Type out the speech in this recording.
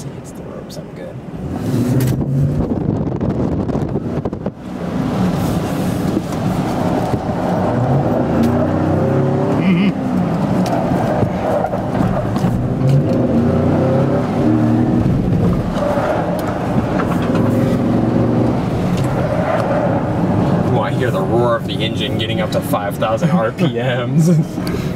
he hits the ropes, I'm good. Hear the roar of the engine getting up to 5,000 RPMs.